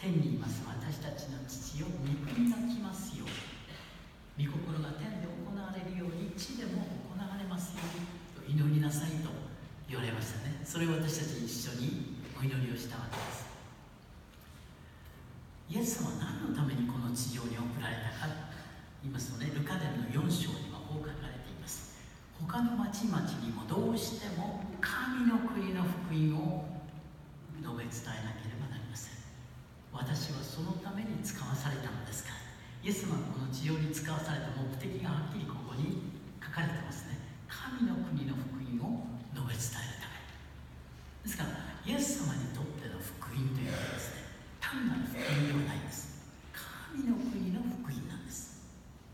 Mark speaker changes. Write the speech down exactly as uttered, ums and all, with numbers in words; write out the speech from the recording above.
Speaker 1: 天にいます私たちの父を御国が来ますように、御心が天で行われるように地でも行われますようにと祈りなさいと言われましたね。それを私たち一緒にお祈りをしたわけです。イエス様は何のためにこの地上に送られたかと言いますとね、ルカ伝のよん章にはこう書かれています。他の町々にもどうしても神の国の福音を述べ伝えなければなりません。私はそのために使わされたのですから。イエス様はこの地上に使わされた目的がはっきりここに